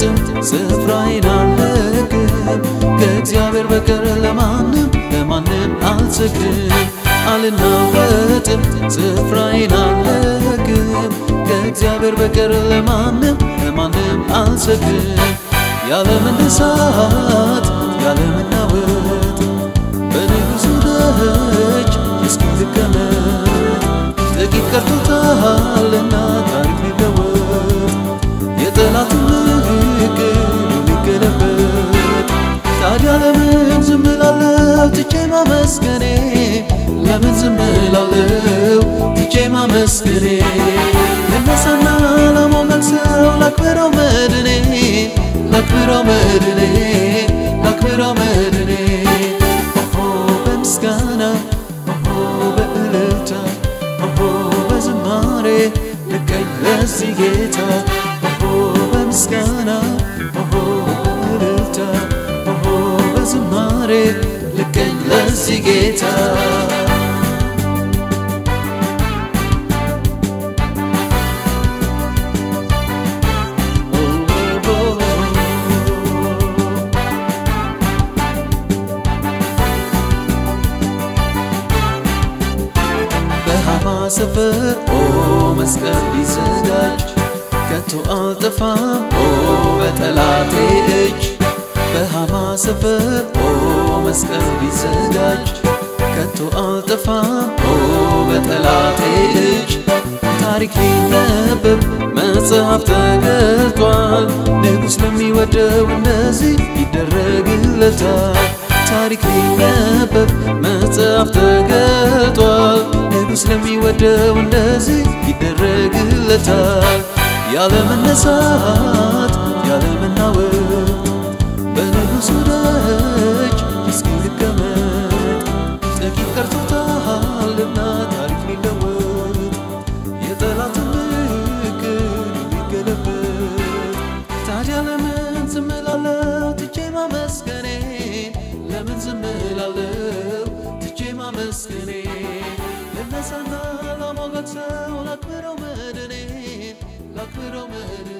አልናወጥም ስፍራዬን አልለቅም ከእግዚአብሔር በቀር ለማንም አልሰግድም አልናወጥም ስፍራዬን አልለቅም ከእግዚአብሔር በቀር ለማንም አልሰግድም ያለ መነሳት ያለ መናወጥ በንጉሡ ደጅ እስክንቀመጥ ጥቂት ቀርቶታልና ታሪክ ሊለወጥ የጠላቱን ምክር ሊገለበጥ ታዲያ ለምን ዝም እላለሁ ትቼ ማመስገኔ ለምን ዝም እላለሁ ትቼ ማመስገኔ ልነሳና ለሞገሰው ላክብረው መድኔ ላክብረው መድኔ በምስጋና በእልልታ በዝማሬ ልቀኝ ለዚህ ጌታ በምስጋና በእልልታ በዝማሬ ልቀኝ ለዚህ ጌታ ሰፈር መስቀል ቢዘጋጅ ከቶ አልጠፋም በጠላቴ እጅ በሃማ ሰፈር መስቀል ቢዘጋጅ ከቶ አልጠፋም በጠላቴ እጅ ታሪክ ሊነበብ መጽሐፍ ተገልጧል ንጉሥ ለሚወደው እንደዚህ ይደረግለታል ታሪክ ሊነበብ መጽሐፍ ተገልጧል ንጉሥ ለሚወደው እንደዚህ ይደረግለታል ያለ መነሳት ያለ መናወጥ በንጉሡ ደጅ እስክንቀመጥ ጥቂት ቀርቶታልና ታሪክ ሊለወጥ የጠላቱን ምክር ሊገለበጥ ታዲያ ለምን ዝም እላለሁ ትቼ ማመስገኔ ለምን ዝም እላለሁ ትቼ ማመስገኔ ልነሳና ለሞገሰው ላክብረው መድኔ